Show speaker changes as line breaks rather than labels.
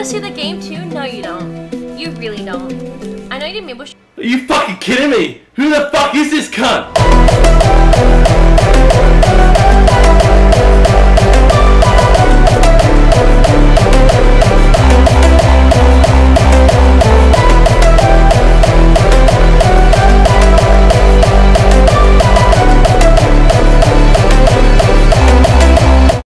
to see the game too? No, you don't. You really don't. I know you didn't maybe.
Are you fucking kidding me? Who the fuck is this cunt?